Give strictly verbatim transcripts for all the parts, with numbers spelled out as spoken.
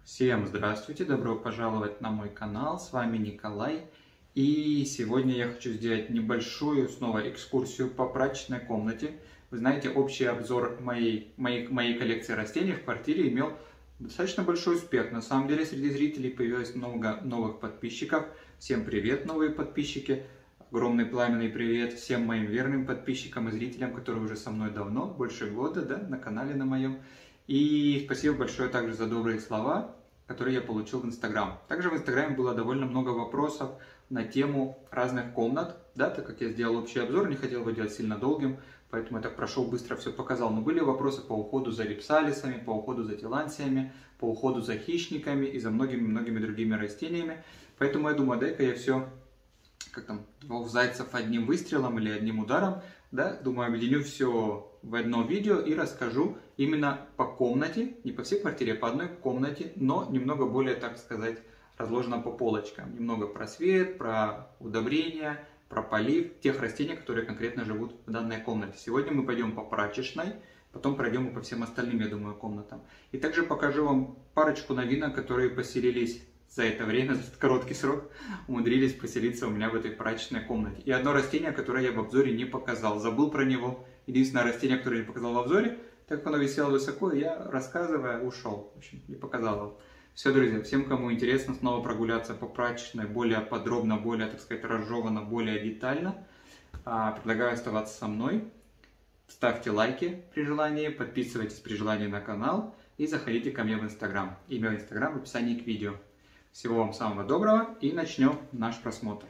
Всем здравствуйте, добро пожаловать на мой канал, с вами Николай. И сегодня я хочу сделать небольшую снова экскурсию по прачечной комнате. Вы знаете, общий обзор моей, моей, моей коллекции растений в квартире имел достаточно большой успех. На самом деле среди зрителей появилось много новых подписчиков. Всем привет, новые подписчики! Огромный пламенный привет всем моим верным подписчикам и зрителям, которые уже со мной давно, больше года, да, на канале на моем. И спасибо большое также за добрые слова, которые я получил в Инстаграм. Также в Инстаграме было довольно много вопросов на тему разных комнат, да, так как я сделал общий обзор, не хотел его делать сильно долгим, поэтому я так прошел, быстро все показал. Но были вопросы по уходу за рипсалисами, по уходу за тилансиями, по уходу за хищниками и за многими-многими другими растениями. Поэтому я думаю, дай-ка я все, как там, двух зайцев одним выстрелом или одним ударом, да, думаю, объединю все в одно видео и расскажу именно по комнате, не по всей квартире, а по одной комнате, но немного более, так сказать, разложено по полочкам. Немного про свет, про удобрения, про полив тех растений, которые конкретно живут в данной комнате. Сегодня мы пойдем по прачечной, потом пройдем и по всем остальным, я думаю, комнатам. И также покажу вам парочку новинок, которые поселились за это время, за этот короткий срок, умудрились поселиться у меня в этой прачечной комнате. И одно растение, которое я в обзоре не показал, забыл про него. Единственное растение, которое я не показал в обзоре, так как оно висело высоко, я, рассказывая, ушел. В общем, не показал его. Все, друзья, всем, кому интересно снова прогуляться по прачечной, более подробно, более, так сказать, разжеванно, более детально, предлагаю оставаться со мной. Ставьте лайки при желании, подписывайтесь при желании на канал и заходите ко мне в Инстаграм. Имя в Инстаграм в описании к видео. Всего вам самого доброго и начнем наш просмотр.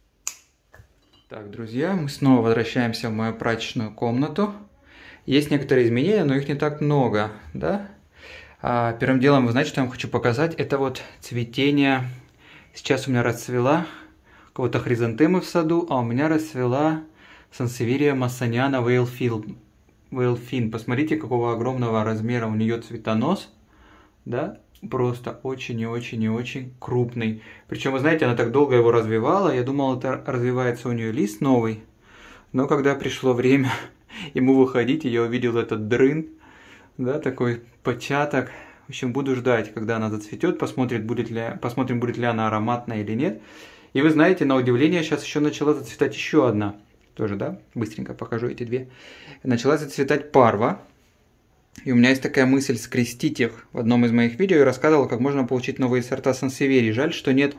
Так, друзья, мы снова возвращаемся в мою прачечную комнату. Есть некоторые изменения, но их не так много, да? А, первым делом, вы знаете, что я вам хочу показать? Это вот цветение. Сейчас у меня расцвела у кого-то хризантемы в саду, а у меня расцвела сансевирия массониана вейлфин. Посмотрите, какого огромного размера у нее цветонос, да? Просто очень и очень и очень крупный. Причем, вы знаете, она так долго его развивала. Я думал, это развивается у нее лист новый. Но когда пришло время ему выходить, и я увидел этот дрын, да, такой початок. В общем, буду ждать, когда она зацветет, посмотрим, будет ли, посмотрим, будет ли она ароматная или нет. И вы знаете, на удивление, сейчас еще начала зацветать еще одна. Тоже, да? Быстренько покажу эти две. Начала зацветать парва. И у меня есть такая мысль скрестить их. В одном из моих видео я рассказывал, как можно получить новые сорта сансеверии. Жаль, что нет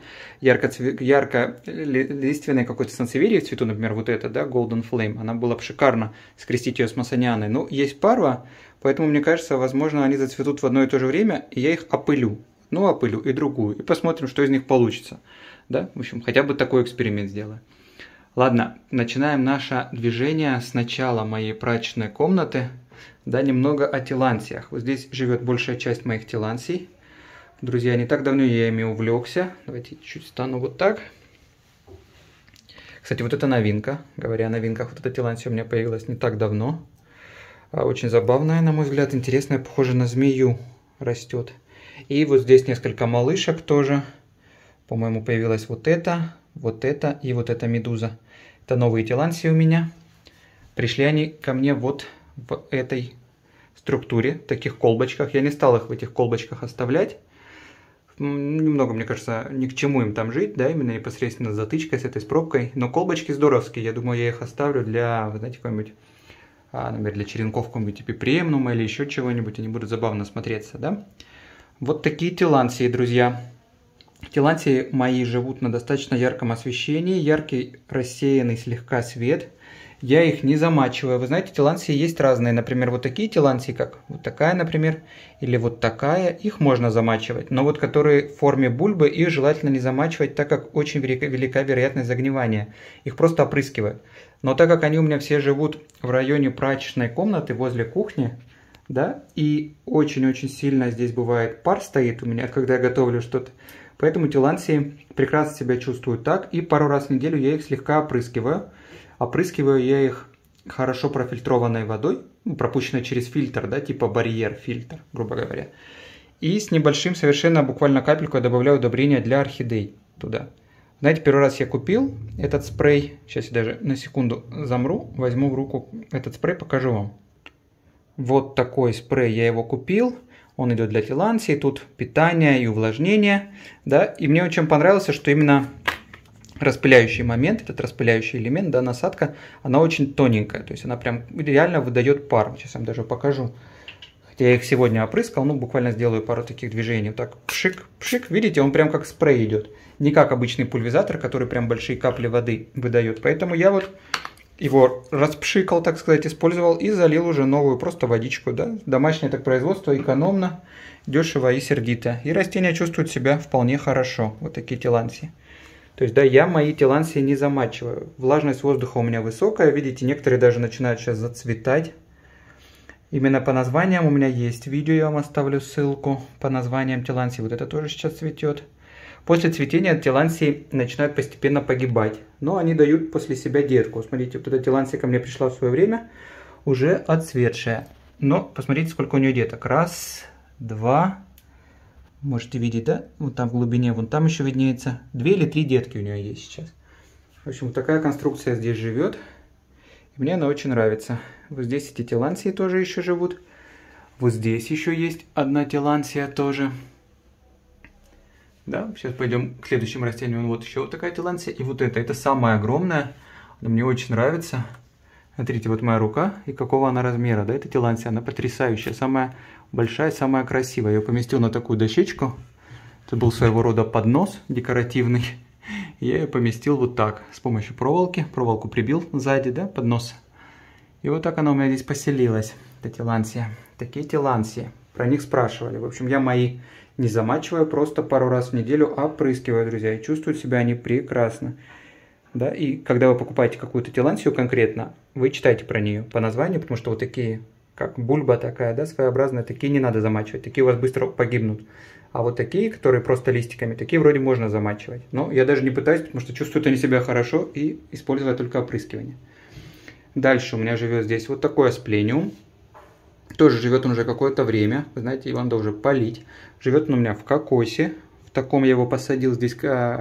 ярко-лиственной какой-то сансеверии в цвету, например, вот эта, да, Golden Flame. Она была бы шикарно скрестить ее с массонианой. Но есть парва, поэтому, мне кажется, возможно, они зацветут в одно и то же время, и я их опылю. Ну, опылю и другую. И посмотрим, что из них получится. Да? В общем, хотя бы такой эксперимент сделаю. Ладно, начинаем наше движение с начала моей прачечной комнаты. Да, немного о тилансиях. Вот здесь живет большая часть моих тилансий. Друзья, не так давно я ими увлекся. Давайте чуть стану вот так. Кстати, вот это новинка. Говоря о новинках, вот эта тилансия у меня появилась не так давно. Очень забавная, на мой взгляд, интересная, похоже на змею растет. И вот здесь несколько малышек тоже. По-моему, появилась вот эта, вот эта и вот эта медуза. Это новые тилансии у меня. Пришли они ко мне вот в этой структуре, в таких колбочках. Я не стал их в этих колбочках оставлять. Немного, мне кажется, ни к чему им там жить, да, именно непосредственно с затычкой, с этой с пробкой. Но колбочки здоровские, я думаю, я их оставлю для, вы знаете, какой-нибудь, а, например, для черенков какого-нибудь типа премнума или еще чего-нибудь. Они будут забавно смотреться, да. Вот такие тилансии, друзья. Тилансии мои живут на достаточно ярком освещении, яркий рассеянный слегка свет. Я их не замачиваю. Вы знаете, тилансии есть разные. Например, вот такие тилансии, как вот такая, например, или вот такая. Их можно замачивать. Но вот которые в форме бульбы, их желательно не замачивать, так как очень велика, велика вероятность загнивания. Их просто опрыскивают. Но так как они у меня все живут в районе прачечной комнаты, возле кухни, да, и очень-очень сильно здесь бывает пар стоит у меня, когда я готовлю что-то. Поэтому тилансии прекрасно себя чувствуют так. И пару раз в неделю я их слегка опрыскиваю. Опрыскиваю я их хорошо профильтрованной водой, ну, пропущенной через фильтр, да, типа барьер-фильтр, грубо говоря. И с небольшим, совершенно буквально капельку я добавляю удобрения для орхидей туда. Знаете, первый раз я купил этот спрей. Сейчас я даже на секунду замру, возьму в руку этот спрей, покажу вам. Вот такой спрей я его купил. Он идет для Tillandsia, тут питание и увлажнение, да, и мне очень понравилось, что именно распыляющий момент, этот распыляющий элемент, да, насадка, она очень тоненькая, то есть она прям реально выдает пар. Сейчас я вам даже покажу. Хотя я их сегодня опрыскал, ну, буквально сделаю пару таких движений. Вот так, пшик, пшик, видите, он прям как спрей идет. Не как обычный пульверизатор, который прям большие капли воды выдает. Поэтому я вот его распшикал, так сказать, использовал и залил уже новую просто водичку, да. Домашнее так производство, экономно, дешево и сердито. И растения чувствуют себя вполне хорошо. Вот такие Tillandsia. То есть, да, я мои Tillandsia не замачиваю. Влажность воздуха у меня высокая. Видите, некоторые даже начинают сейчас зацветать. Именно по названиям у меня есть видео, я вам оставлю ссылку по названиям Tillandsia. Вот это тоже сейчас цветет. После цветения Tillandsia начинают постепенно погибать. Но они дают после себя детку. Смотрите, вот эта Tillandsia ко мне пришла в свое время, уже отцветшая. Но посмотрите, сколько у нее деток. Раз, два... Можете видеть, да? Вот там в глубине, вон там еще виднеется. Две или три детки у нее есть сейчас. В общем, вот такая конструкция здесь живет. И мне она очень нравится. Вот здесь эти Tillandsia тоже еще живут. Вот здесь еще есть одна Tillandsia тоже. Да, сейчас пойдем к следующему растению. Вот еще вот такая Tillandsia. И вот это, это самая огромная. Она мне очень нравится. Смотрите, вот моя рука. И какого она размера, да? Это Tillandsia, она потрясающая. Самая большая, самая красивая. Я ее поместил на такую дощечку. Это был своего рода поднос декоративный. И я ее поместил вот так, с помощью проволоки. Проволоку прибил сзади, да, поднос. И вот так она у меня здесь поселилась. Это Tillandsia. Такие Tillandsia. Про них спрашивали. В общем, я мои не замачиваю, просто пару раз в неделю опрыскиваю, друзья. И чувствуют себя они прекрасно. Да, и когда вы покупаете какую-то Tillandsia конкретно, вы читайте про нее по названию, потому что вот такие, как бульба такая, да, своеобразная, такие не надо замачивать, такие у вас быстро погибнут. А вот такие, которые просто листиками, такие вроде можно замачивать. Но я даже не пытаюсь, потому что чувствуют они себя хорошо и использую только опрыскивание. Дальше у меня живет здесь вот такой асплениум. Тоже живет он уже какое-то время, вы знаете, его надо уже полить. Живет он у меня в кокосе, в таком я его посадил, здесь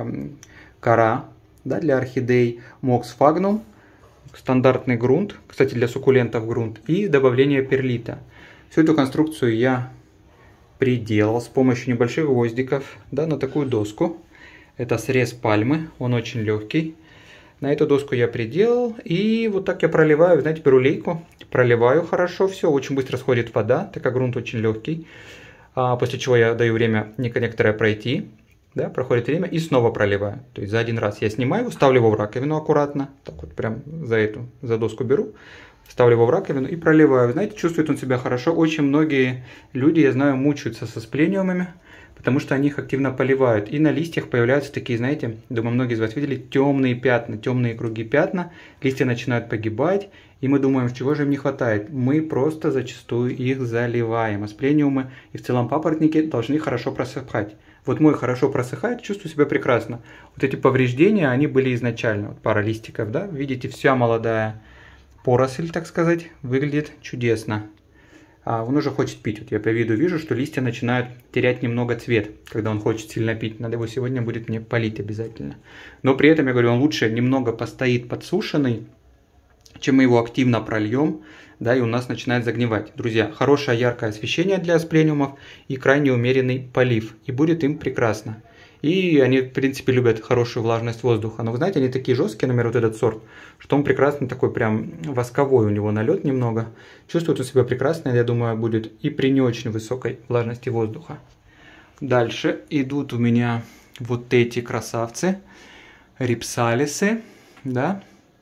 кора. Да, для орхидей Mox Sphagnum, стандартный грунт, кстати, для суккулентов грунт, и добавление перлита. Всю эту конструкцию я приделал с помощью небольших гвоздиков, да, на такую доску. Это срез пальмы, он очень легкий. На эту доску я приделал, и вот так я проливаю, знаете, беру лейку, проливаю хорошо все, очень быстро сходит вода, так как грунт очень легкий. А после чего я даю время некоторое пройти. Да, проходит время и снова проливаю. То есть за один раз я снимаю его, ставлю его в раковину аккуратно. Так вот прям за эту, за доску беру. Ставлю его в раковину и проливаю. Знаете, чувствует он себя хорошо. Очень многие люди, я знаю, мучаются со сплениумами, потому что они их активно поливают. И на листьях появляются такие, знаете, думаю, многие из вас видели, темные пятна, темные круги пятна. Листья начинают погибать. И мы думаем, чего же им не хватает. Мы просто зачастую их заливаем. Асплениумы и в целом папоротники должны хорошо просыхать. Вот мой хорошо просыхает, чувствую себя прекрасно. Вот эти повреждения, они были изначально. Вот пара листиков, да. Видите, вся молодая поросль, так сказать, выглядит чудесно. А он уже хочет пить. Вот я по виду вижу, что листья начинают терять немного цвет, когда он хочет сильно пить. Надо его сегодня будет мне полить обязательно. Но при этом, я говорю, он лучше немного постоит подсушенный, чем мы его активно прольем, да, и у нас начинает загнивать. Друзья, хорошее яркое освещение для асплениумов и крайне умеренный полив. И будет им прекрасно. И они, в принципе, любят хорошую влажность воздуха. Но вы знаете, они такие жесткие, например, вот этот сорт, что он прекрасно такой прям восковой, у него налет немного. Чувствует у себя прекрасно, я думаю, будет и при не очень высокой влажности воздуха. Дальше идут у меня вот эти красавцы, рипсалисы, да,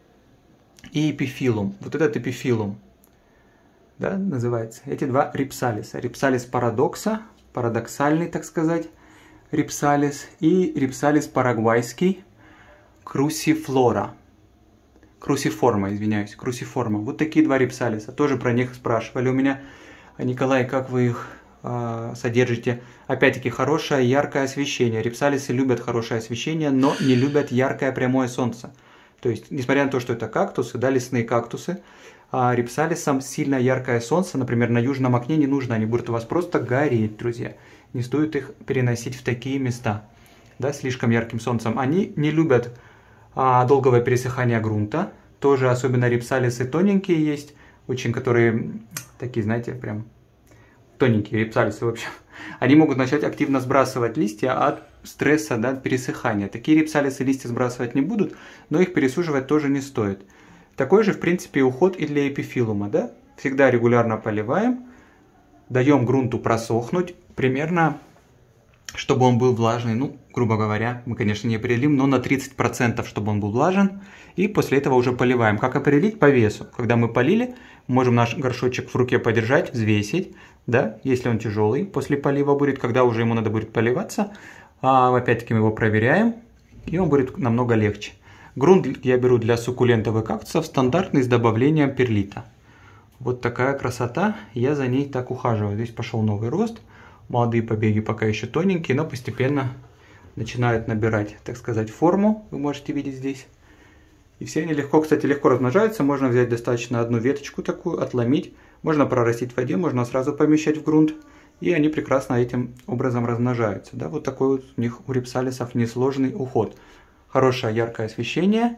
и эпифилум. Вот этот эпифилум. Да, называется. Эти два рипсалиса. Рипсалис парадокса, парадоксальный, так сказать, рипсалис, и рипсалис парагвайский, крусифлора. Крусиформа, извиняюсь, крусиформа. Вот такие два рипсалиса. Тоже про них спрашивали у меня. Николай, как вы их э, содержите? Опять-таки, хорошее яркое освещение. Рипсалисы любят хорошее освещение, но не любят яркое прямое солнце. То есть, несмотря на то, что это кактусы, да, лесные кактусы, а рипсалисам сильно яркое солнце, например, на южном окне не нужно, они будут у вас просто гореть, друзья. Не стоит их переносить в такие места, да, слишком ярким солнцем. Они не любят а, долгого пересыхания грунта, тоже особенно рипсалисы тоненькие есть, очень которые такие, знаете, прям тоненькие рипсалисы, в общем, они могут начать активно сбрасывать листья от стресса, да, от пересыхания. Такие рипсалисы листья сбрасывать не будут, но их пересушивать тоже не стоит. Такой же, в принципе, уход и для эпифилума, да. Всегда регулярно поливаем, даем грунту просохнуть, примерно, чтобы он был влажный, ну, грубо говоря, мы, конечно, не определим, но на тридцать процентов, чтобы он был влажен, и после этого уже поливаем. Как определить? По весу. Когда мы полили, можем наш горшочек в руке подержать, взвесить, да, если он тяжелый, после полива будет, когда уже ему надо будет поливаться, а, опять-таки мы его проверяем, и он будет намного легче. Грунт я беру для суккулентов и кактусов стандартный с добавлением перлита. Вот такая красота, я за ней так ухаживаю. Здесь пошел новый рост, молодые побеги пока еще тоненькие, но постепенно начинают набирать, так сказать, форму, вы можете видеть здесь. И все они легко, кстати, легко размножаются, можно взять достаточно одну веточку такую, отломить, можно прорастить в воде, можно сразу помещать в грунт, и они прекрасно этим образом размножаются. Да, вот такой вот у них у рипсалисов несложный уход. Хорошее яркое освещение,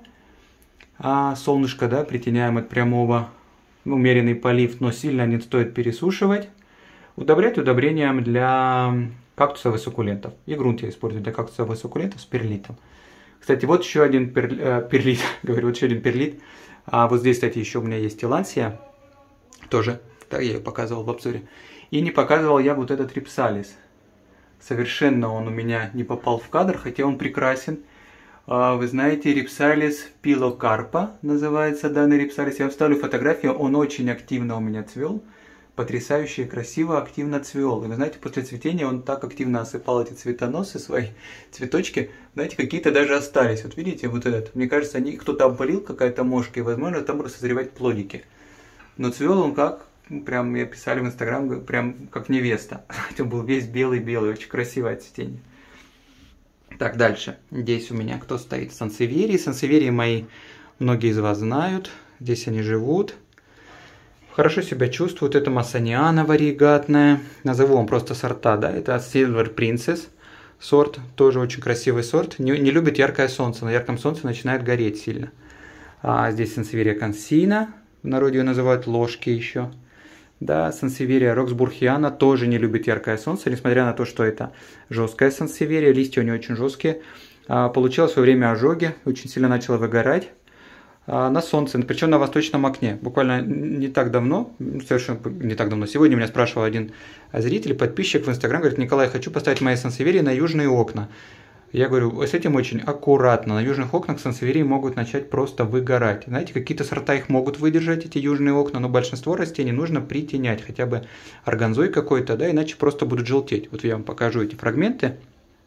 а солнышко, да, притеняем от прямого, умеренный полив, но сильно не стоит пересушивать. Удобрять удобрением для кактусов и суккулентов. И грунт я использую для кактусов и суккулентов с перлитом. Кстати, вот еще один пер, э, перлит, говорю, вот еще один перлит. А вот здесь, кстати, еще у меня есть Tillandsia, тоже, так я ее показывал в обзоре. И не показывал я вот этот рипсалис. Совершенно он у меня не попал в кадр, хотя он прекрасен. Вы знаете, рипсалис пилокарпа называется данный рипсалис. Я вам вставлю фотографию, он очень активно у меня цвел. Потрясающе, красиво, активно цвел. И вы знаете, после цветения он так активно осыпал эти цветоносы, свои цветочки. Знаете, какие-то даже остались. Вот видите, вот этот. Мне кажется, они кто-то обвалил, какая-то мошка, и, возможно, там будут созревать плодики. Но цвел он как, прям, я писали в Инстаграм, прям как невеста. Он был весь белый-белый, очень красивое цветение. Так, дальше. Здесь у меня кто стоит? Сансеверии. Сансеверии мои многие из вас знают. Здесь они живут. Хорошо себя чувствуют. Это Массаниана варигатная. Назову вам просто сорта, да. Это Silver Princess сорт. Тоже очень красивый сорт. Не, не любит яркое солнце. На ярком солнце начинает гореть сильно. А здесь Сансеверия Консина. В народе ее называют ложки еще. Да, Сансеверия Роксбургиана тоже не любит яркое солнце, несмотря на то, что это жесткая Сансеверия, листья у нее очень жесткие. А, получила в свое время ожоги, очень сильно начала выгорать а, на солнце, причем на восточном окне. Буквально не так давно, совершенно не так давно, сегодня меня спрашивал один зритель, подписчик в Инстаграм, говорит: Николай, хочу поставить мои Сансеверии на южные окна. Я говорю, с этим очень аккуратно. На южных окнах сансеверии могут начать просто выгорать. Знаете, какие-то сорта их могут выдержать, эти южные окна, но большинство растений нужно притенять, хотя бы органзой какой-то, да, иначе просто будут желтеть. Вот я вам покажу эти фрагменты.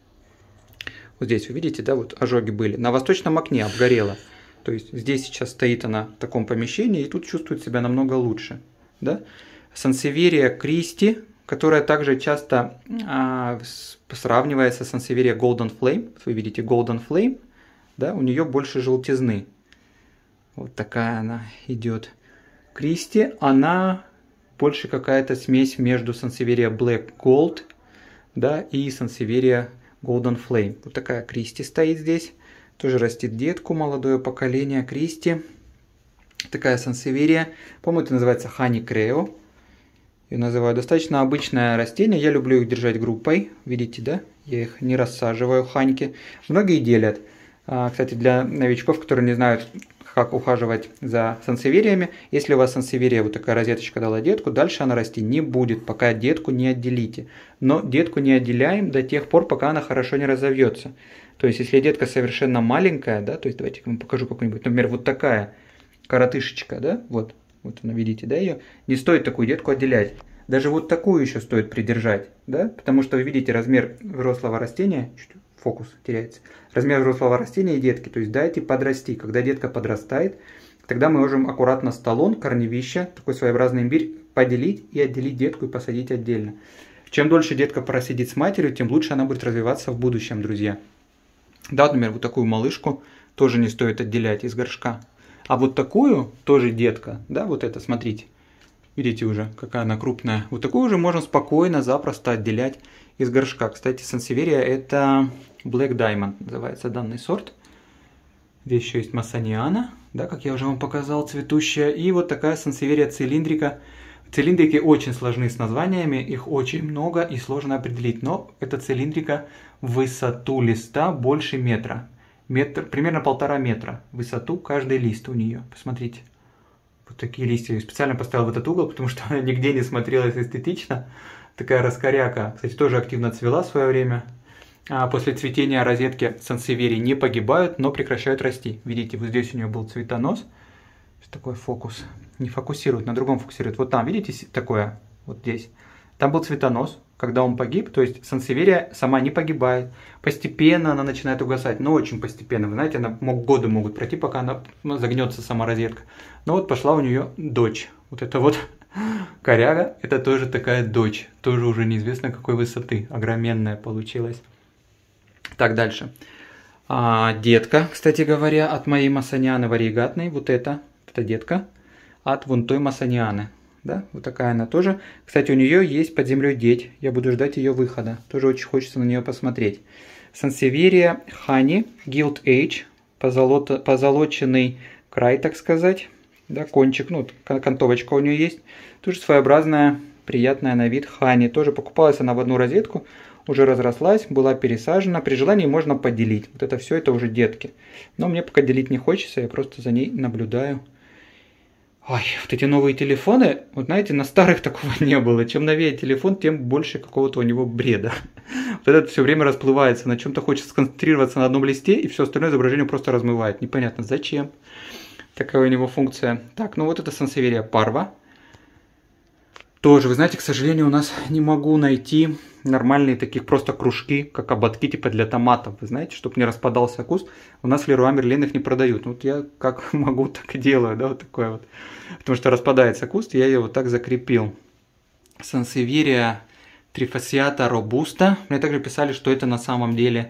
Вот здесь вы видите, да, вот ожоги были. На восточном окне обгорело. То есть здесь сейчас стоит она в таком помещении, и тут чувствует себя намного лучше. Да? Сансеверия Кристи, которая также часто а, сравнивается с Сансеверия Golden Flame. Вы видите Golden Flame, да, у нее больше желтизны. Вот такая она идет. Кристи, она больше какая-то смесь между Сансеверия Black Gold, да, и Сансеверия Golden Flame. Вот такая Кристи стоит здесь. Тоже растит детку, молодое поколение Кристи. Такая Сансеверия. По-моему, это называется Honey Creo. Я называю достаточно обычное растение. Я люблю их держать группой. Видите, да? Я их не рассаживаю, ханьки. Многие делят. Кстати, для новичков, которые не знают, как ухаживать за сансевериями, если у вас сансеверия, вот такая розеточка дала детку, дальше она расти не будет, пока детку не отделите. Но детку не отделяем до тех пор, пока она хорошо не разовьется. То есть, если детка совершенно маленькая, да, то есть, давайте я вам покажу какую-нибудь, например, вот такая коротышечка, да, вот. Вот она, видите, да, ее? Не стоит такую детку отделять. Даже вот такую еще стоит придержать, да? Потому что вы видите размер взрослого растения, чуть фокус теряется, размер взрослого растения и детки, то есть дайте подрасти. Когда детка подрастает, тогда мы можем аккуратно столон, корневища, такой своеобразный имбирь, поделить и отделить детку и посадить отдельно. Чем дольше детка просидит с матерью, тем лучше она будет развиваться в будущем, друзья. Да, например, вот такую малышку тоже не стоит отделять из горшка. А вот такую, тоже детка, да, вот это, смотрите, видите уже, какая она крупная. Вот такую уже можно спокойно, запросто отделять из горшка. Кстати, Сансеверия это Black Diamond, называется данный сорт. Здесь еще есть Массаниана, да, как я уже вам показал, цветущая. И вот такая Сансеверия цилиндрика. Цилиндрики очень сложны с названиями, их очень много и сложно определить, но эта цилиндрика в высоту листа больше метра. Метр, примерно полтора метра в высоту каждый лист у нее. Посмотрите. Вот такие листья. Я специально поставил в этот угол, потому что она нигде не смотрелась эстетично. Такая раскоряка. Кстати, тоже активно цвела в свое время. А после цветения розетки сансеверии не погибают, но прекращают расти. Видите, вот здесь у нее был цветонос. Такой фокус. Не фокусирует, на другом фокусирует. Вот там, видите, такое, вот здесь. Там был цветонос, когда он погиб, то есть сансеверия сама не погибает. Постепенно она начинает угасать, но очень постепенно. Вы знаете, она, годы могут пройти, пока она загнется сама розетка. Но вот пошла у нее дочь. Вот это вот коряга, это тоже такая дочь. Тоже уже неизвестно какой высоты. Огроменная получилась. Так, дальше. А, детка, кстати говоря, от моей масонианы варигатной. Вот это, это детка от вон той масонианы. Да, вот такая она тоже. Кстати, у нее есть под землей деть. Я буду ждать ее выхода. Тоже очень хочется на нее посмотреть. Сансеверия Honey Gilt Age. Позолото, позолоченный край, так сказать. Да, кончик, ну, кантовочка у нее есть. Тоже своеобразная, приятная на вид Honey. Тоже покупалась она в одну розетку. Уже разрослась, была пересажена. При желании можно поделить. Вот это все, это уже детки. Но мне пока делить не хочется. Я просто за ней наблюдаю. Ой, вот эти новые телефоны, вот знаете, на старых такого не было. Чем новее телефон, тем больше какого-то у него бреда. Вот этот все время расплывается, на чем-то хочет сконцентрироваться на одном листе, и все остальное изображение просто размывает. Непонятно зачем. Такая у него функция. Так, ну вот это сансеверия Парва. Тоже, вы знаете, к сожалению, у нас не могу найти нормальные таких просто кружки, как ободки типа для томатов. Вы знаете, чтобы не распадался куст. У нас в Леруа Мерлен их не продают. Вот я как могу, так и делаю, да, вот такое вот. Потому что распадается куст, я ее вот так закрепил. Сансеверия Трифасиата Робуста. Мне также писали, что это на самом деле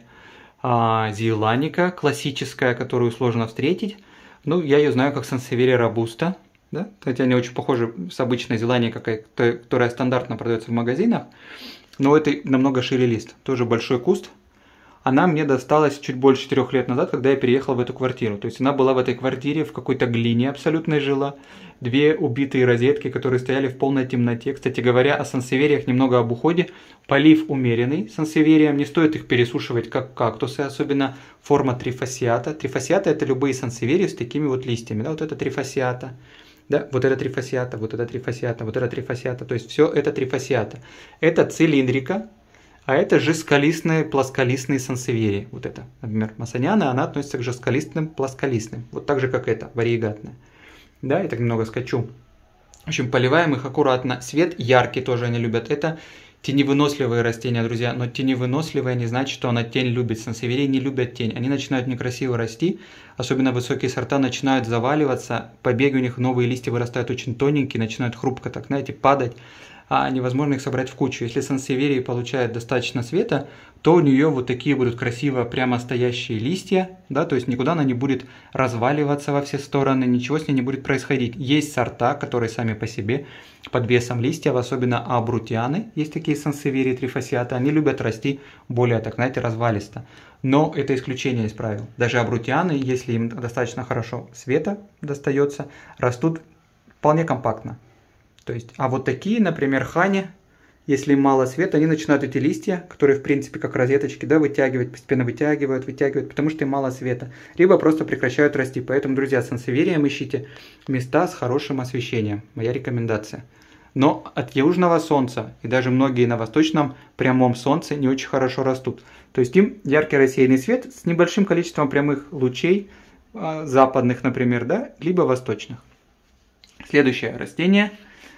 а, зеланика классическая, которую сложно встретить. Ну, я ее знаю как Сансеверия Робуста. Да? Хотя они очень похожи с обычной зеланикой, которая стандартно продается в магазинах. Но это намного шире лист. Тоже большой куст. Она мне досталась чуть больше четырех лет назад, когда я переехал в эту квартиру. То есть она была в этой квартире, в какой-то глине абсолютной жила. Две убитые розетки, которые стояли в полной темноте. Кстати говоря, о сансевериях немного об уходе. Полив умеренный сансевериям. Не стоит их пересушивать как кактусы, особенно форма трифасиата. Трифасиата — это любые сансеверии с такими вот листьями. Да, вот это трифасиата. Да, вот это трифасиата, вот это трифасиата, вот это трифасиата. То есть все это трифасиата. Это цилиндрика, а это жестколистные, плосколистные сансеверии. Вот это, например, масониана, она относится к жестколистным, плосколистным. Вот так же, как это, вариегатная. Да, я так немного скачу. В общем, поливаем их аккуратно. Свет яркий тоже они любят. Это теневыносливые растения, друзья. Но теневыносливые не значит, что она тень любит. Сансеверии не любят тень. Они начинают некрасиво расти. Особенно высокие сорта начинают заваливаться. Побеги у них, новые листья вырастают очень тоненькие. Начинают хрупко, так, знаете, падать. А невозможно их собрать в кучу. Если сансеверия получает достаточно света, то у нее вот такие будут красиво прямо стоящие листья, да, то есть никуда она не будет разваливаться во все стороны, ничего с ней не будет происходить. Есть сорта, которые сами по себе под весом листьев, особенно абрутианы, есть такие сансеверии трифасиата, они любят расти более, так знаете, развалисто. Но это исключение из правил. Даже абрутианы, если им достаточно хорошо света достается, растут вполне компактно. То есть, а вот такие, например, хани, если им мало света, они начинают эти листья, которые в принципе как розеточки, да, вытягивать, постепенно вытягивают, вытягивают, потому что им мало света. Либо просто прекращают расти. Поэтому, друзья, сансевериям ищите места с хорошим освещением. Моя рекомендация. Но от южного солнца и даже многие на восточном прямом солнце не очень хорошо растут. То есть им яркий рассеянный свет с небольшим количеством прямых лучей, западных, например, да, либо восточных. Следующее растение.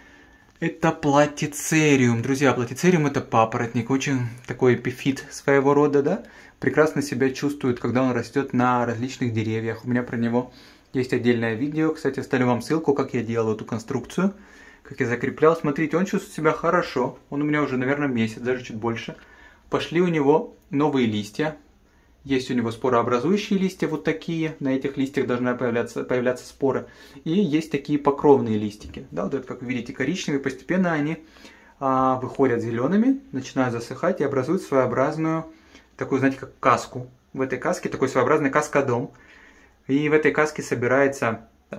Это платицериум. Друзья, платицериум — это папоротник, очень такой эпифит своего рода, да? Прекрасно себя чувствует, когда он растет на различных деревьях. У меня про него есть отдельное видео. Кстати, оставлю вам ссылку, как я делал эту конструкцию, как я закреплял. Смотрите, он чувствует себя хорошо. Он у меня уже, наверное, месяц, даже чуть больше. Пошли у него новые листья. Есть у него спорообразующие листья, вот такие. На этих листьях должны появляться, появляться споры. И есть такие покровные листики. Да, вот это, как вы видите, коричневые. Постепенно они а, выходят зелеными, начинают засыхать и образуют своеобразную, такую, знаете, как каску. В этой каске такой своеобразный каскадом. И в этой каске собирается там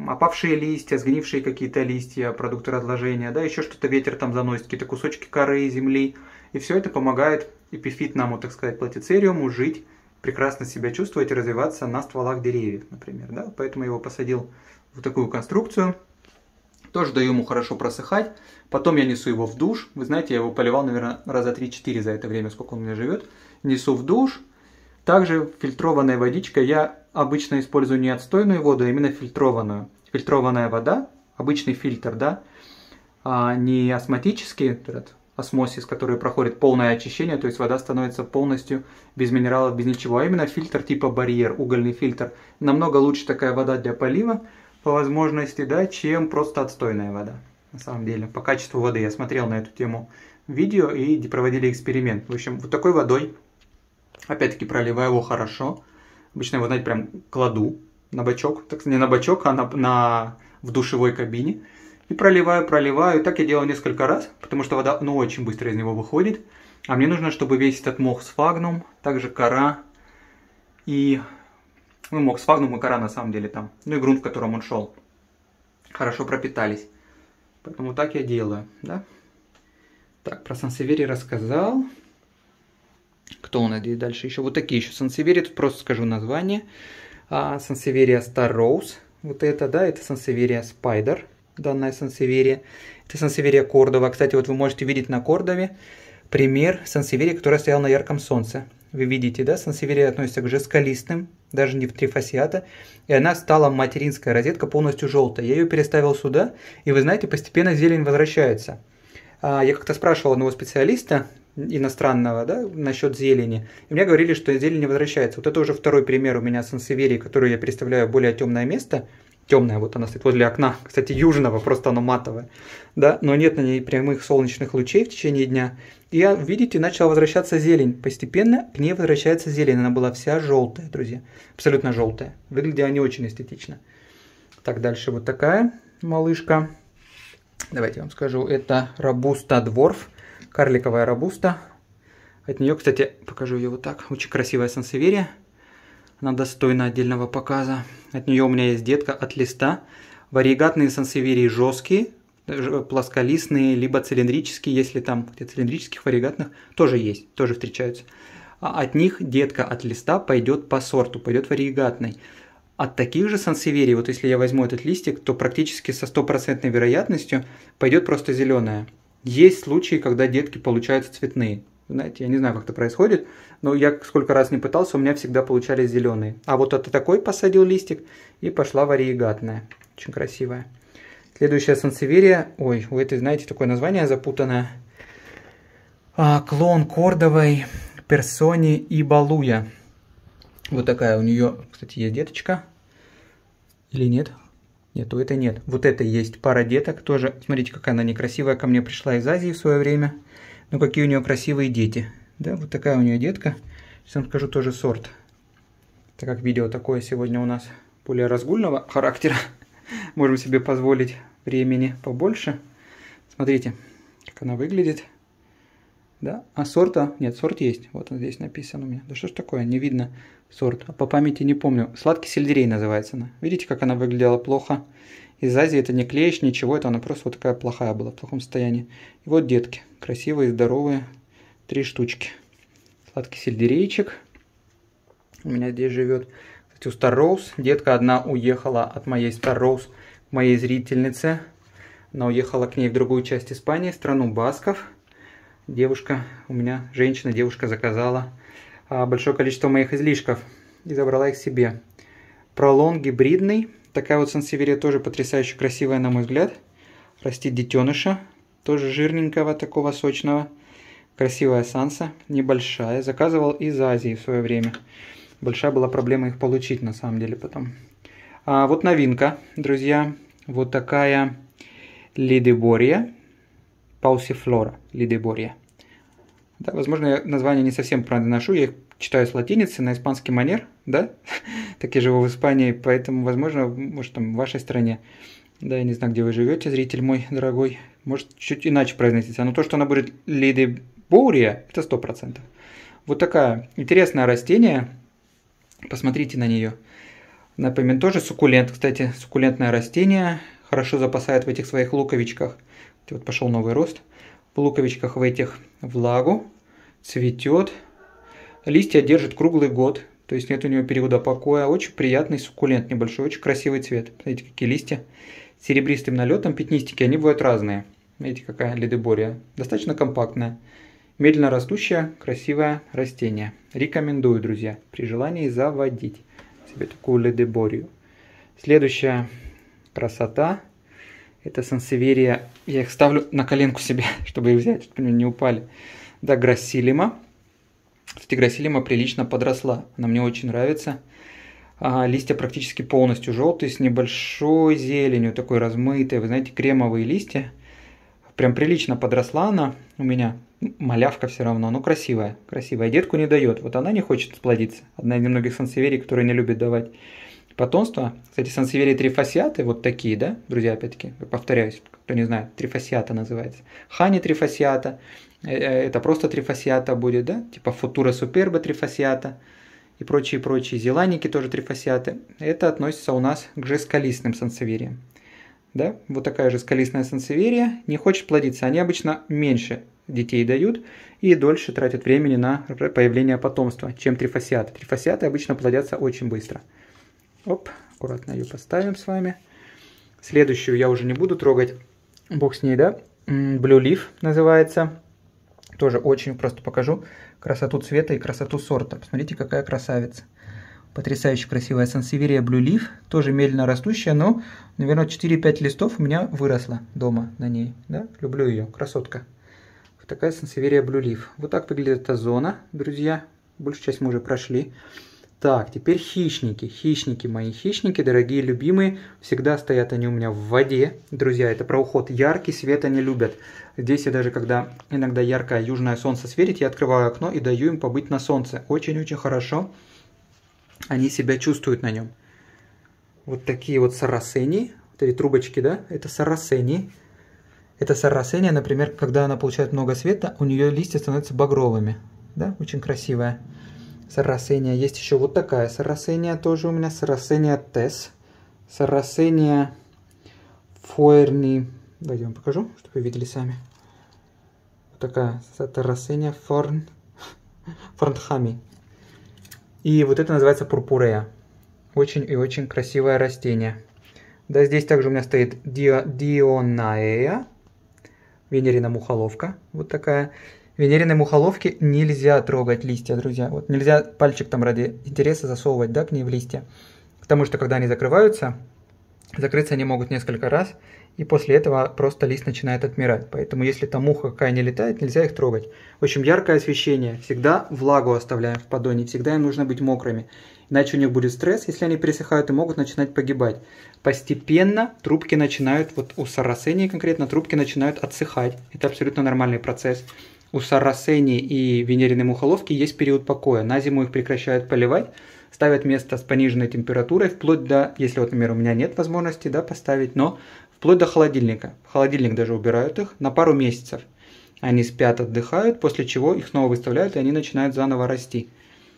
там опавшие листья, сгнившие какие-то листья, продукты разложения, да, еще что-то ветер там заносит, какие-то кусочки коры, земли. И все это помогает эпифитному, так сказать, платицериуму жить, прекрасно себя чувствовать и развиваться на стволах деревьев, например. Да? Поэтому я его посадил в такую конструкцию. Тоже даю ему хорошо просыхать. Потом я несу его в душ. Вы знаете, я его поливал, наверное, раза три-четыре за это время, сколько он у меня живет. Несу в душ. Также фильтрованная водичка. Я обычно использую не отстойную воду, а именно фильтрованную. Фильтрованная вода, обычный фильтр, да, а не осмотический, этот осмосис, который проходит полное очищение, то есть вода становится полностью без минералов, без ничего. А именно фильтр типа барьер, угольный фильтр. Намного лучше такая вода для полива, по возможности, да, чем просто отстойная вода. На самом деле, по качеству воды я смотрел на эту тему видео и проводили эксперимент. В общем, вот такой водой, опять-таки проливаю его хорошо. Обычно его, знаете, прям кладу на бачок, так не на бачок, а на, на, в душевой кабине. И проливаю, проливаю. И так я делаю несколько раз, потому что вода, ну, очень быстро из него выходит. А мне нужно, чтобы весь этот мох сфагнум, также кора и... Ну, мох сфагнум и кора на самом деле там. Ну и грунт, в котором он шел. Хорошо пропитались. Поэтому так я делаю, да. Так, про сансеверий рассказал. Кто у нас здесь дальше еще? Вот такие еще сансеверии. Тут просто скажу название. А, сансеверия Star Rose. Вот это, да, это сансеверия Spider. Данная сансеверия. Это сансеверия Кордова. Кстати, вот вы можете видеть на Кордове пример сансеверии, которая стояла на ярком солнце. Вы видите, да, сансеверия относится к жескалистым, даже не в трифасиата. И она стала материнская розетка полностью желтая. Я ее переставил сюда, и вы знаете, постепенно зелень возвращается. А, я как-то спрашивал одного специалиста, иностранного, да, насчет зелени. И мне говорили, что зелень не возвращается. Вот это уже второй пример у меня сансеверии, которую я переставляю в более темное место. Темная, вот она стоит возле окна, кстати, южного, просто оно матовое, да, но нет на ней прямых солнечных лучей в течение дня. И, я, видите, начала возвращаться зелень. Постепенно к ней возвращается зелень. Она была вся желтая, друзья, абсолютно желтая. Выглядела не очень эстетично. Так, дальше вот такая малышка. Давайте я вам скажу, это Robusta Dwarf, карликовая робуста. От нее, кстати, покажу ее вот так, очень красивая сансеверия. Она достойна отдельного показа. От нее у меня есть детка от листа. Вариегатные сансеверии жесткие, плосколистные, либо цилиндрические, если там где цилиндрических вариегатных тоже есть, тоже встречаются. А от них детка от листа пойдет по сорту, пойдет вариегатной. От таких же сансеверий, вот если я возьму этот листик, то практически со стопроцентной вероятностью пойдет просто зеленая. Есть случаи, когда детки получаются цветные. Знаете, я не знаю, как это происходит, но я сколько раз не пытался, у меня всегда получались зеленые. А вот это такой посадил листик, и пошла вариегатная. Очень красивая. Следующая сансеверия. Ой, у этой, знаете, такое название запутанное. А, клон кордовой персони и балуя. Вот такая у нее, кстати, есть деточка. Или нет? Нет, у этой нет. Вот это есть пара деток тоже. Смотрите, какая она некрасивая. Ко мне пришла из Азии в свое время. Ну, какие у нее красивые дети. Да, вот такая у нее детка. Сейчас вам скажу тоже сорт. Так как видео такое сегодня у нас более разгульного характера, можем себе позволить времени побольше. Смотрите, как она выглядит. Да, а сорта... Нет, сорт есть. Вот он здесь написан у меня. Да что ж такое, не видно сорт. А по памяти не помню. Сладкий сельдерей называется она. Видите, как она выглядела плохо? Из Азии это не клеишь, ничего, это она просто вот такая плохая была, в плохом состоянии. И вот детки, красивые, здоровые, три штучки. Сладкий сельдерейчик у меня здесь живет. Кстати, у Star Rose детка одна уехала от моей Star Rose к моей зрительнице. Она уехала к ней в другую часть Испании, страну басков. Девушка, у меня женщина, девушка заказала большое количество моих излишков и забрала их себе. Пролон гибридный. Такая вот сансеверия тоже потрясающе красивая, на мой взгляд. Растит детеныша, тоже жирненького, такого сочного. Красивая санса, небольшая. Заказывал из Азии в свое время. Большая была проблема их получить, на самом деле, потом. А вот новинка, друзья. Вот такая лидебория. Паусифлора лидебория. Да, возможно, я название не совсем произношу. Я их читаю с латиницы на испанский манер, да? Так я живу в Испании, поэтому, возможно, может, там в вашей стране, да, я не знаю, где вы живете, зритель мой дорогой, может, чуть иначе произносится. Но то, что она будет лидебория, это сто процентов. Вот такая интересное растение. Посмотрите на нее. Напомню, тоже суккулент, кстати, суккулентное растение. Хорошо запасает в этих своих луковичках. Вот пошел новый рост. В луковичках в этих влагу. Цветет. Листья держит круглый год. То есть нет у него периода покоя. Очень приятный суккулент небольшой. Очень красивый цвет. Смотрите, какие листья. С серебристым налетом. Пятнистики, они бывают разные. Видите, какая лидебория. Достаточно компактная. Медленно растущее, красивое растение. Рекомендую, друзья, при желании заводить себе такую лидеборию. Следующая красота. Это сансеверия. Я их ставлю на коленку себе, чтобы их взять, чтобы они не упали. Да, грассилима. Кстати, грассилима прилично подросла. Она мне очень нравится. А, листья практически полностью желтые, с небольшой зеленью, такой размытой. Вы знаете, кремовые листья. Прям прилично подросла она у меня. Малявка все равно, но красивая. Красивая. Детку не дает. Вот она не хочет сплодиться. Одна из немногих сансеверий, которые не любят давать потомство. Кстати, сансеверии трифасиаты, вот такие, да, друзья, опять-таки, повторяюсь, кто не знает, трифасиата называется. Хани трифасиата, это просто трифасиата будет, да, типа футура суперба трифасиата и прочие-прочие. Зеланики тоже трифасиаты. Это относится у нас к жескалистным сансевериям. Да, вот такая же скалистная сансеверия не хочет плодиться. Они обычно меньше детей дают и дольше тратят времени на появление потомства, чем трифасиаты. Трифасиаты обычно плодятся очень быстро. Оп, аккуратно ее поставим с вами. Следующую я уже не буду трогать. Бог с ней, да? Blue Leaf называется. Тоже очень просто покажу красоту цвета и красоту сорта. Посмотрите, какая красавица. Потрясающе красивая сансеверия Blue Leaf. Тоже медленно растущая, но, наверное, четыре-пять листов у меня выросло дома на ней. Да? Люблю ее, красотка. Вот такая сансеверия Blue Leaf. Вот так выглядит эта зона, друзья. Большую часть мы уже прошли. Так, теперь хищники. Хищники, мои хищники, дорогие, любимые. Всегда стоят они у меня в воде. Друзья, это про уход. Яркий свет они любят. Здесь я даже, когда иногда яркое южное солнце светит, я открываю окно и даю им побыть на солнце. Очень-очень хорошо они себя чувствуют на нем. Вот такие вот саррасени. Вот эти трубочки, да, это саррасени. Это саррасения, например, когда она получает много света, у нее листья становятся багровыми. Да, очень красивая. Саррасения. Есть еще вот такая саррасения тоже у меня. Саррасения тес. Саррасения фойерни. Давайте я вам покажу, чтобы вы видели сами. Вот такая саррасения форн. Форнхами. И вот это называется пурпурея. Очень и очень красивое растение. Да, здесь также у меня стоит ди, дионаея. Венерина мухоловка. Вот такая. Венериной мухоловки нельзя трогать листья, друзья. Вот нельзя пальчик там ради интереса засовывать, да, к ней в листья. Потому что когда они закрываются, закрыться они могут несколько раз, и после этого просто лист начинает отмирать. Поэтому если там муха какая не летает, нельзя их трогать. В общем, яркое освещение. Всегда влагу оставляем в поддоне. Всегда им нужно быть мокрыми. Иначе у них будет стресс, если они пересыхают и могут начинать погибать. Постепенно трубки начинают, вот у саррасении конкретно, трубки начинают отсыхать. Это абсолютно нормальный процесс. У саррасении и венериной мухоловки есть период покоя. На зиму их прекращают поливать, ставят место с пониженной температурой, вплоть до, если вот, например, у меня нет возможности, да, поставить, но вплоть до холодильника. В холодильник даже убирают их на пару месяцев. Они спят, отдыхают, после чего их снова выставляют, и они начинают заново расти.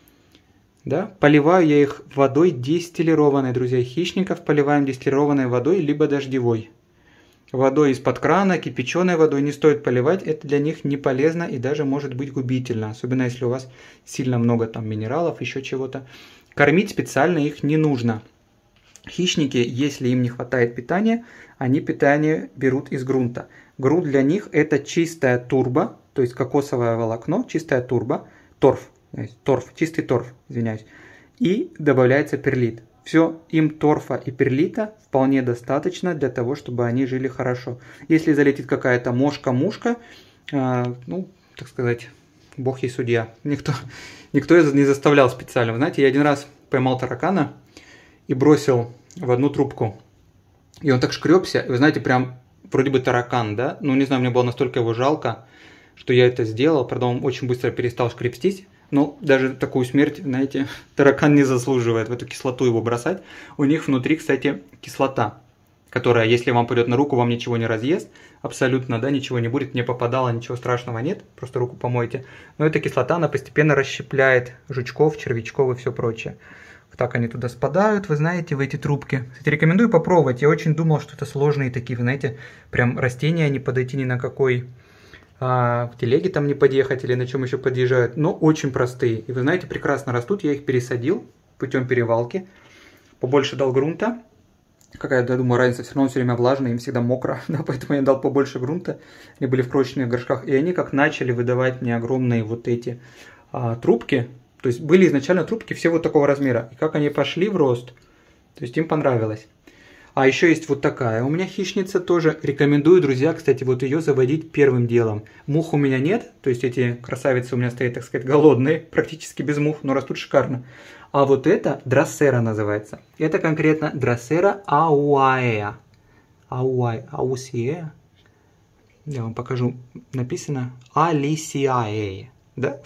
Да? Поливаю я их водой дистиллированной, друзья. Хищников поливаем дистиллированной водой, либо дождевой. Водой из-под крана, кипяченой водой не стоит поливать, это для них не полезно и даже может быть губительно, особенно если у вас сильно много там минералов, еще чего-то. Кормить специально их не нужно. Хищники, если им не хватает питания, они питание берут из грунта. Грунт для них это чистая турба, то есть кокосовое волокно, чистая турба, торф, торф, чистый торф, извиняюсь, и добавляется перлит. Все, им торфа и перлита вполне достаточно для того, чтобы они жили хорошо. Если залетит какая-то мошка-мушка, э, ну, так сказать, бог ей судья. Никто, никто не заставлял специально. Вы знаете, я один раз поймал таракана и бросил в одну трубку. И он так шкребся, и вы знаете, прям вроде бы таракан, да? Ну, не знаю, мне было настолько его жалко, что я это сделал. Правда, он очень быстро перестал шкребстись. Но даже такую смерть, знаете, таракан не заслуживает в эту кислоту его бросать. У них внутри, кстати, кислота, которая, если вам пойдет на руку, вам ничего не разъест. Абсолютно, да, ничего не будет, не попадало, ничего страшного нет. Просто руку помойте. Но эта кислота, она постепенно расщепляет жучков, червячков и все прочее. так они туда спадают, вы знаете, в эти трубки. Кстати, рекомендую попробовать. Я очень думал, что это сложные такие, вы знаете, прям растения, не подойти ни на какой а, в телеге там не подъехать или на чем еще подъезжают, но очень простые. И вы знаете, прекрасно растут. Я их пересадил путем перевалки, побольше дал грунта. Какая, я думаю, разница, все равно все время влажно, им всегда мокро, да, поэтому я дал побольше грунта. Они были в крошечных горшках, и они как начали выдавать мне огромные вот эти а, трубки. То есть были изначально трубки все вот такого размера. И как они пошли в рост, то есть им понравилось. А еще есть вот такая у меня хищница тоже. Рекомендую, друзья, кстати, вот ее заводить первым делом. Мух у меня нет, то есть эти красавицы у меня стоят, так сказать, голодные, практически без мух, но растут шикарно. А вот это Дроссера называется. Это конкретно Дроссера ауаэа. Ауаэ, аусиэ. Я вам покажу. Написано алисиаэ. Да?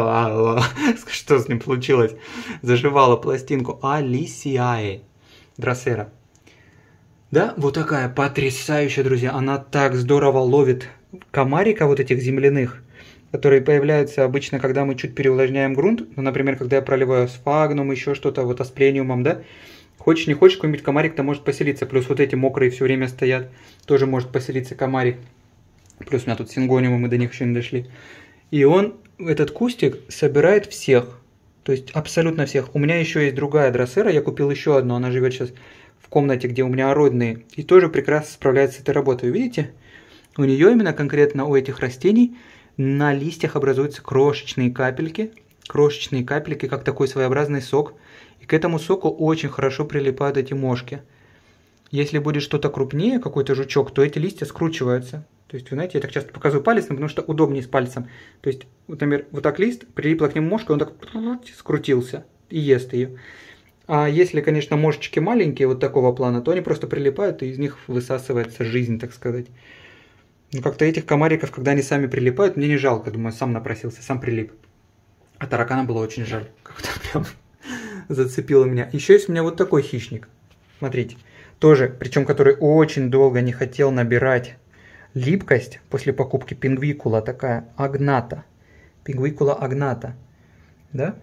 Что с ним получилось? Заживала пластинку. Алисиаэ. Дроссера. Да, вот такая потрясающая, друзья. Она так здорово ловит комарика вот этих земляных, которые появляются обычно, когда мы чуть переувлажняем грунт. Ну, например, когда я проливаю сфагнум, еще что-то, вот асплениумом, да. Хочешь не хочешь, какой-нибудь комарик-то может поселиться. Плюс вот эти мокрые все время стоят. Тоже может поселиться комарик. Плюс у меня тут сингониумы, мы до них еще не дошли. И он, этот кустик, собирает всех. То есть абсолютно всех. У меня еще есть другая Дроссера. Я купил еще одну. Она живет сейчас в комнате, где у меня ородные. И тоже прекрасно справляется с этой работой. Видите? У нее именно конкретно у этих растений на листьях образуются крошечные капельки. Крошечные капельки, как такой своеобразный сок. И к этому соку очень хорошо прилипают эти мошки. Если будет что-то крупнее, какой-то жучок, то эти листья скручиваются. То есть, вы знаете, я так часто показываю палец, потому что удобнее с пальцем. То есть, вот, например, вот так лист, прилипла к нему мошка, он так скрутился и ест ее. А если, конечно, мошечки маленькие, вот такого плана, то они просто прилипают, и из них высасывается жизнь, так сказать. Ну, как-то этих комариков, когда они сами прилипают, мне не жалко, думаю, сам напросился, сам прилип. А таракана было очень жаль, как-то прям зацепило меня. Еще есть у меня вот такой хищник, смотрите, тоже, причем который очень долго не хотел набирать липкость после покупки, пингвикула такая, агната, пингвикула агната, да?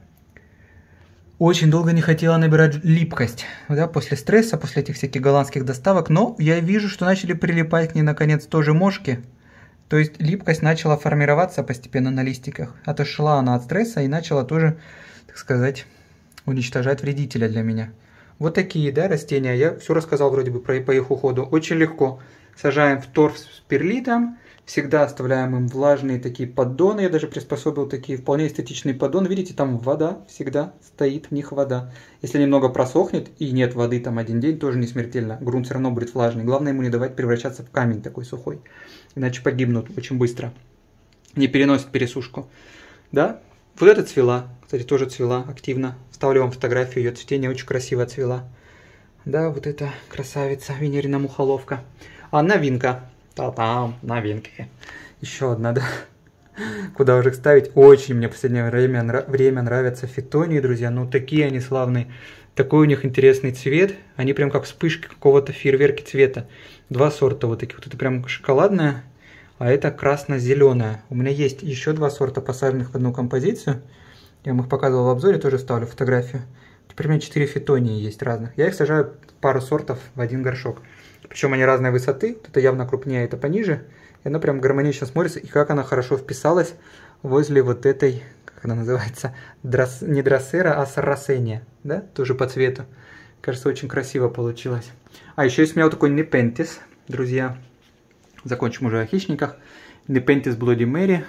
Очень долго не хотела набирать липкость, да, после стресса, после этих всяких голландских доставок, но я вижу, что начали прилипать к ней наконец тоже мошки. То есть липкость начала формироваться постепенно на листиках. Отошла она от стресса и начала тоже, так сказать, уничтожать вредителя для меня. Вот такие, да, растения. Я все рассказал вроде бы про, по их уходу. Очень легко. Сажаем в торф с перлитом. Всегда оставляем им влажные такие поддоны. Я даже приспособил такие вполне эстетичные поддоны. Видите, там вода всегда стоит, в них вода. Если немного просохнет и нет воды там один день, тоже не смертельно. Грунт все равно будет влажный. Главное ему не давать превращаться в камень такой сухой. Иначе погибнут очень быстро. Не переносит пересушку. Да? Вот эта цвела. Кстати, тоже цвела активно. Вставлю вам фотографию ее цветения. Очень красиво цвела. Да, вот эта красавица, Венерина мухоловка. А новинка. Та-там, новинки. Еще одна, да. Куда уже ставить? Очень мне в последнее время, нрав... время нравятся фитонии, друзья. Ну, такие они славные. Такой у них интересный цвет. Они прям как вспышки какого-то фейерверки цвета. Два сорта вот таких. Вот это прям шоколадная, а это красно-зеленая. У меня есть еще два сорта, посаженных в одну композицию. Я вам их показывал в обзоре, тоже вставлю фотографию. Теперь у меня четыре фитонии есть разных. Я их сажаю пару сортов в один горшок. Причем они разной высоты. Это явно крупнее, это пониже. И она прям гармонично смотрится. И как она хорошо вписалась возле вот этой, как она называется, дрос, не дроссера, а саррасения. Да? Тоже по цвету. Кажется, очень красиво получилось. А еще есть у меня вот такой Непентис, друзья. Закончим уже о хищниках. Непентис Bloody Mary.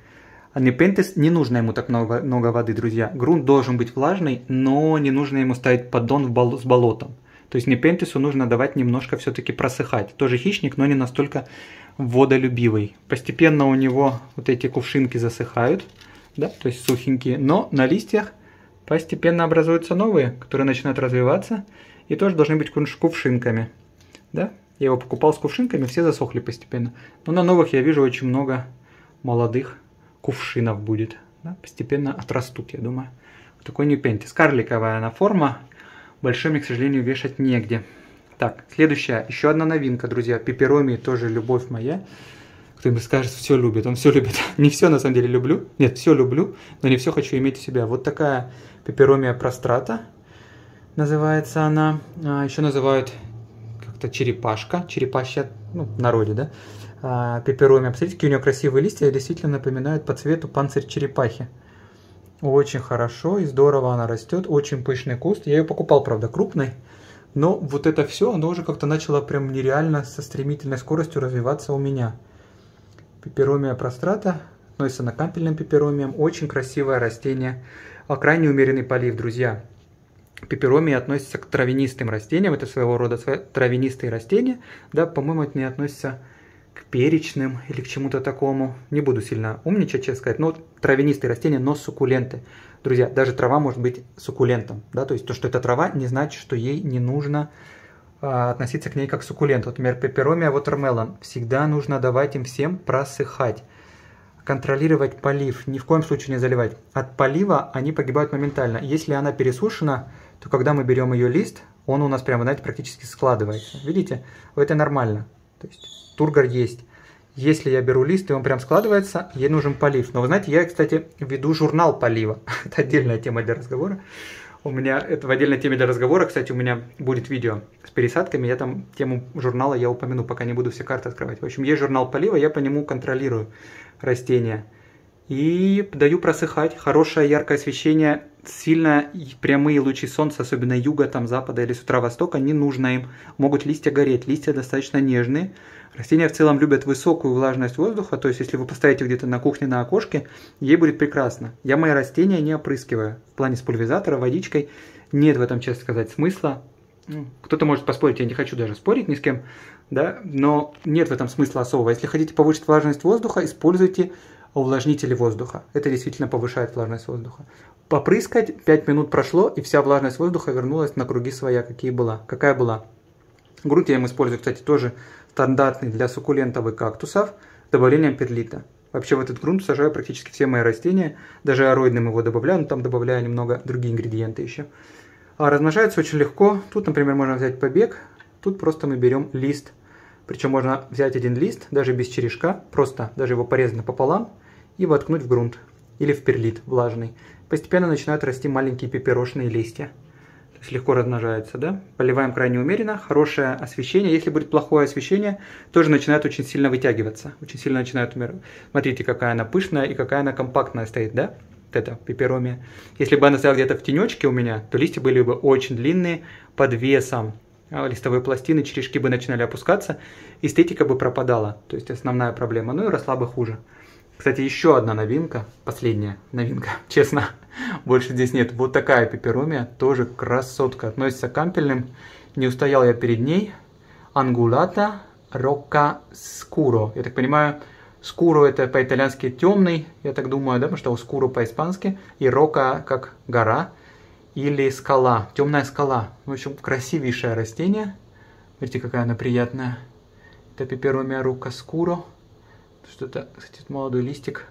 А Непентис, не нужно ему так много, много воды, друзья. Грунт должен быть влажный, но не нужно ему ставить поддон в бол с болотом. То есть Непентису нужно давать немножко все-таки просыхать. Тоже хищник, но не настолько водолюбивый. Постепенно у него вот эти кувшинки засыхают, да, то есть сухенькие. Но на листьях постепенно образуются новые, которые начинают развиваться. И тоже должны быть кувшинками. Да? Я его покупал с кувшинками, все засохли постепенно. Но на новых я вижу очень много молодых кувшинов будет. Да? Постепенно отрастут, я думаю. Такой Непентис. Карликовая она форма. Большими, к сожалению, вешать негде. Так, следующая. Еще одна новинка, друзья. Пеперомии тоже любовь моя. Кто-нибудь скажет, все любит. Он все любит. Не все на самом деле люблю. Нет, все люблю, но не все хочу иметь у себя. Вот такая пеперомия прострата. называется она. Еще называют как-то черепашка, черепаща, ну, в народе, да, а, пеперомия. Посмотрите, какие у нее красивые листья, действительно напоминают по цвету панцирь черепахи. Очень хорошо и здорово она растет, очень пышный куст. Я ее покупал, правда, крупный, но вот это все, оно уже как-то начало прям нереально со стремительной скоростью развиваться у меня. Пеперомия прострата, относится к кампельным пеперомиям, очень красивое растение, а крайне умеренный полив, друзья. Пеперомия относится к травянистым растениям, это своего рода травянистые растения, да, по-моему, это не относится к перечным или к чему-то такому. Не буду сильно умничать, честно сказать, но травянистые растения, но суккуленты. Друзья, даже трава может быть суккулентом, да, то есть то, что это трава, не значит, что ей не нужно а, относиться к ней как к суккуленту. Например, пеперомия watermelon, всегда нужно давать им всем просыхать. Контролировать полив, ни в коем случае не заливать. От полива они погибают моментально. Если она пересушена, то когда мы берем ее лист, он у нас прямо, знаете, практически складывается. Видите? Это нормально. То есть тургор есть. Если я беру лист, и он прям складывается, ей нужен полив. Но вы знаете, я, кстати, веду журнал полива. Это отдельная тема для разговора. У меня, это в отдельной теме для разговора, кстати, у меня будет видео с пересадками. Я там тему журнала я упомяну, пока не буду все карты открывать. В общем, есть журнал полива, я по нему контролирую растения. И даю просыхать. Хорошее яркое освещение, сильно прямые лучи солнца, особенно юга, там, запада или с утра востока, не нужно им. Могут листья гореть. Листья достаточно нежные. Растения в целом любят высокую влажность воздуха, то есть если вы поставите где-то на кухне на окошке, ей будет прекрасно. Я мои растения не опрыскиваю. В плане с пульверизатора, водичкой. Нет в этом, честно сказать, смысла. Кто-то может поспорить, я не хочу даже спорить ни с кем, да, но нет в этом смысла особого. Если хотите повысить влажность воздуха, используйте увлажнители воздуха. Это действительно повышает влажность воздуха. Попрыскать, пять минут прошло, и вся влажность воздуха вернулась на круги своя, какие была, какая была. Грунт я им использую, кстати, тоже стандартный для суккулентов и кактусов, с добавлением перлита. Вообще в этот грунт сажаю практически все мои растения, даже аэроидным его добавляю, но там добавляю немного другие ингредиенты еще. А размножается очень легко. Тут, например, можно взять побег, тут просто мы берем лист. Причем можно взять один лист, даже без черешка, просто даже его порезать пополам и воткнуть в грунт или в перлит влажный. Постепенно начинают расти маленькие пеперошные листья. То есть легко размножается, да? Поливаем крайне умеренно, хорошее освещение. Если будет плохое освещение, тоже начинает очень сильно вытягиваться. Очень сильно начинает умирать. Смотрите, какая она пышная и какая она компактная стоит, да? Вот это пеперомия. Если бы она стояла где-то в тенечке у меня, то листья были бы очень длинные, под весом листовой пластины, черешки бы начинали опускаться, эстетика бы пропадала. То есть основная проблема. Ну и росла бы хуже. Кстати, еще одна новинка, последняя новинка, честно, больше здесь нет. Вот такая пеперомия, тоже красотка, относится к кампельным. Не устоял я перед ней. Ангулата Rocca Scuro. Я так понимаю, Scuro это по-итальянски темный, я так думаю, да, потому что Scuro по-испански. И Rocca как гора или скала, темная скала. В общем, красивейшее растение. Смотрите, какая она приятная. Это пеперомия Rocca Scuro. Что-то, кстати, молодой листик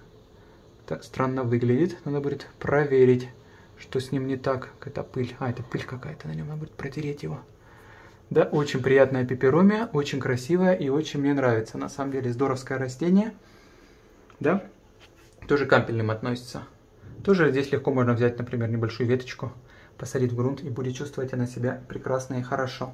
так странно выглядит. Надо будет проверить, что с ним не так. Какая-то пыль. А, это пыль какая-то на нем. Надо будет протереть его. Да, очень приятная пеперомия. Очень красивая и очень мне нравится. На самом деле здоровское растение. Да. Тоже к кампельным относится. Тоже здесь легко можно взять, например, небольшую веточку, посадить в грунт и будет чувствовать она себя прекрасно и хорошо.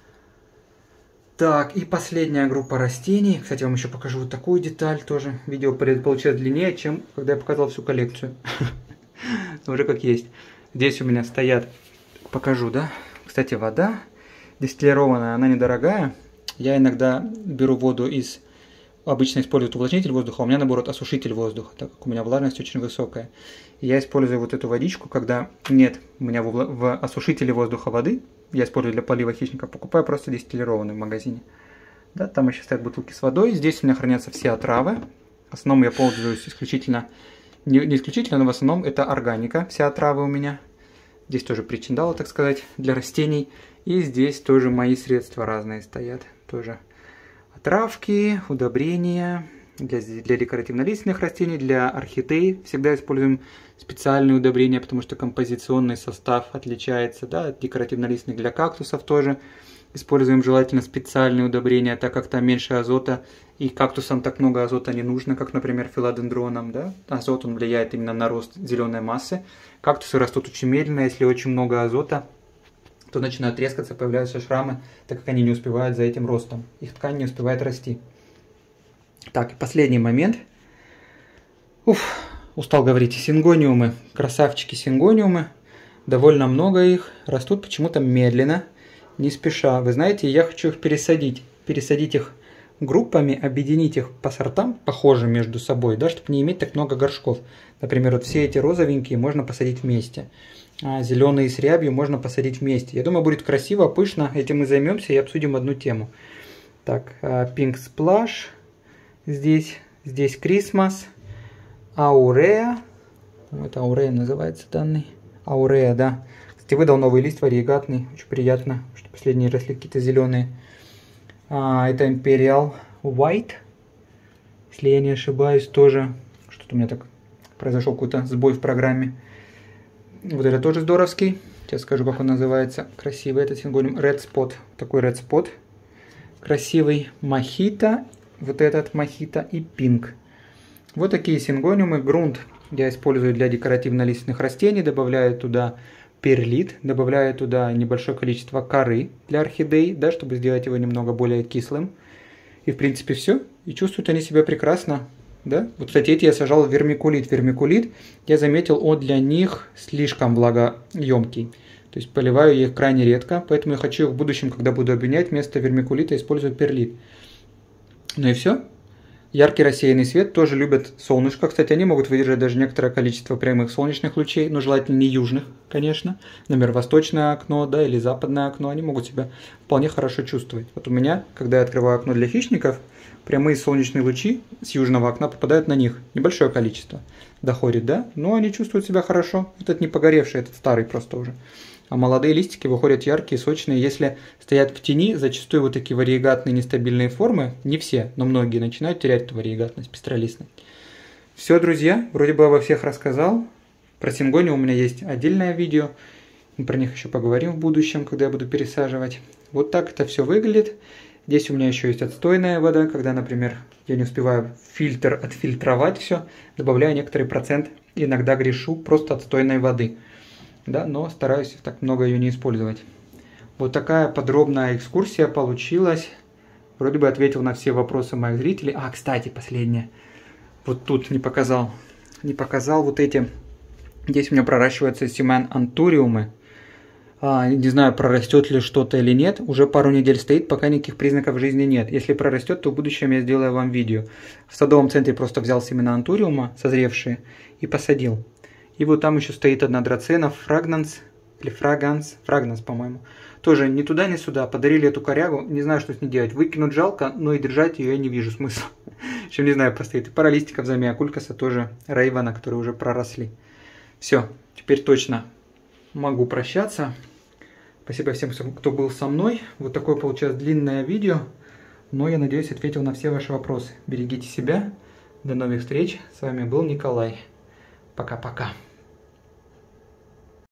Так, и последняя группа растений. Кстати, я вам еще покажу вот такую деталь тоже. Видео получилось длиннее, чем когда я показал всю коллекцию. Уже как есть. Здесь у меня стоят, покажу, да. Кстати, вода дистиллированная, она недорогая. Я иногда беру воду из... Обычно используют увлажнитель воздуха, а у меня, наоборот, осушитель воздуха, так как у меня влажность очень высокая. И я использую вот эту водичку, когда нет у меня в, в осушителе воздуха воды, я использую для полива хищников, покупаю просто дистиллированную в магазине. Да, там еще стоят бутылки с водой, здесь у меня хранятся все отравы. В основном я пользуюсь исключительно, не, не исключительно, но в основном это органика, вся отравы у меня. Здесь тоже причиндалы, так сказать, для растений. И здесь тоже мои средства разные стоят, тоже. Травки, удобрения для, для декоративно-лиственных растений, для орхидей всегда используем специальные удобрения, потому что композиционный состав отличается, да, от декоративно-лиственных. Для кактусов тоже используем желательно специальные удобрения, так как там меньше азота, и кактусам так много азота не нужно, как, например, филодендронам, да. Азот, он влияет именно на рост зеленой массы. Кактусы растут очень медленно, если очень много азота, то начинают трескаться, появляются шрамы, так как они не успевают за этим ростом. Их ткань не успевает расти. Так, и последний момент. Уф, устал говорить. Сингониумы. Красавчики сингониумы. Довольно много их. Растут почему-то медленно, не спеша. Вы знаете, я хочу их пересадить. Пересадить их группами, объединить их по сортам, похожим между собой, да, чтобы не иметь так много горшков. Например, вот все эти розовенькие можно посадить вместе. А зеленые с рябью можно посадить вместе. Я думаю, будет красиво, пышно. Этим мы займемся и обсудим одну тему. Так, Pink Splash. Здесь, здесь Christmas. Аурея. Это Аурея называется данный. Аурея, да. Кстати, выдал новый лист варьегатный. Очень приятно, что последние росли какие-то зеленые. А, это Imperial White. Если я не ошибаюсь, тоже. Что-то у меня так произошел какой-то сбой в программе. Вот это тоже здоровский. Сейчас скажу, как он называется. Красивый этот сингониум. Red Spot. Такой Red Spot. Красивый. Мохито. Вот этот Мохито и Pink. Вот такие сингониумы. Грунт я использую для декоративно-лиственных растений. Добавляю туда перлит. Добавляю туда небольшое количество коры для орхидей, да, чтобы сделать его немного более кислым. И в принципе все. И чувствуют они себя прекрасно. Да? Вот, кстати, эти я сажал в вермикулит. Вермикулит, я заметил, он для них слишком влагоемкий. То есть поливаю я их крайне редко, поэтому я хочу их в будущем, когда буду обвинять, вместо вермикулита использую перлит. Ну и все. Яркий рассеянный свет тоже любят солнышко. Кстати, они могут выдержать даже некоторое количество прямых солнечных лучей, но желательно не южных, конечно. Например, восточное окно, да, или западное окно, они могут себя вполне хорошо чувствовать. Вот у меня, когда я открываю окно для хищников, прямые солнечные лучи с южного окна попадают на них. Небольшое количество доходит, да, но они чувствуют себя хорошо. Этот не погоревший, этот старый просто уже. А молодые листики выходят яркие, сочные. Если стоят в тени, зачастую вот такие варьегатные нестабильные формы, не все, но многие начинают терять эту варьегатность, пестролистность. Все, друзья, вроде бы обо всех рассказал. Про сингониум у меня есть отдельное видео. Мы про них еще поговорим в будущем, когда я буду пересаживать. Вот так это все выглядит. Здесь у меня еще есть отстойная вода, когда, например, я не успеваю фильтр отфильтровать все, добавляю некоторый процент, иногда грешу просто отстойной воды. Да, но стараюсь так много ее не использовать. Вот такая подробная экскурсия получилась. Вроде бы ответил на все вопросы моих зрителей. А, кстати, последнее. Вот тут не показал. Не показал вот эти. Здесь у меня проращиваются семян антуриумы. А, не знаю, прорастет ли что-то или нет. Уже пару недель стоит, пока никаких признаков жизни нет. Если прорастет, то в будущем я сделаю вам видео. В садовом центре просто взял семена антуриума, созревшие, и посадил. И вот там еще стоит одна драцена, фрагнанс, или фраганс, фрагнанс, по-моему. Тоже ни туда, ни сюда. Подарили эту корягу, не знаю, что с ней делать. Выкинуть жалко, но и держать ее я не вижу смысла. В общем, не знаю, постоит. И пара листиков замиокулькаса, тоже рейвана, которые уже проросли. Все, теперь точно могу прощаться. Спасибо всем, кто был со мной. Вот такое получилось длинное видео. Но я надеюсь, ответил на все ваши вопросы. Берегите себя. До новых встреч. С вами был Николай. Пока-пока.